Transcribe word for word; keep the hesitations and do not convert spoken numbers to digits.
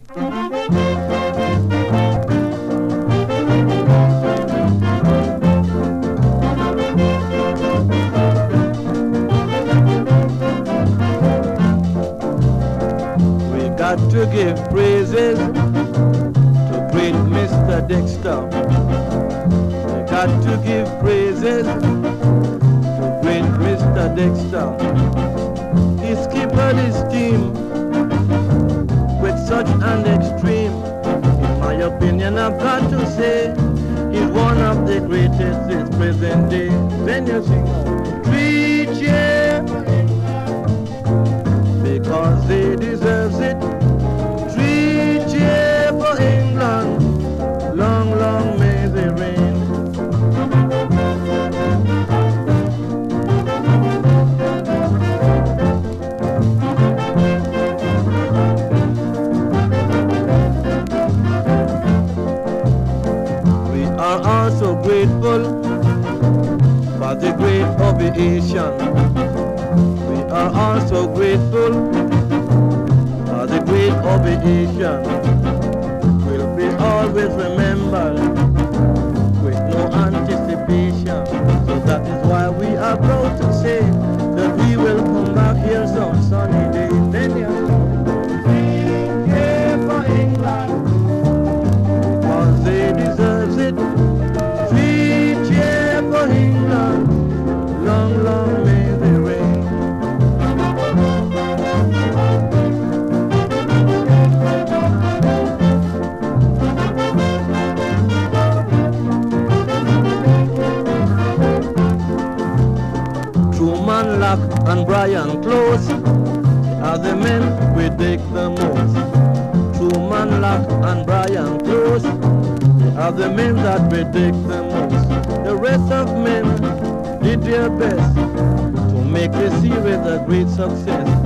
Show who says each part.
Speaker 1: We got to give praises to great Mister Dexter. We got to give praises to great Mister Dexter. He skippered his team with such an extreme. In my opinion, I've got to say, he's one of the greatest this present day. Then you sing, three cheers, because they deserve it. Three cheers for England, long, long may they reign. We are also grateful for the great aviation. We are also grateful for the great aviation. Will be always remembered with no anticipation. So that is why we are proud to say that we will come back here some sunny day. Then you cheer for England, because they deserve it. Three cheer for England, long, long may they reign. Truman, Locke, and Brian Close are the men we dig the most. Truman, Locke, and Brian Close are the men that we dig the most. The rest of men did their best to make the series a great success.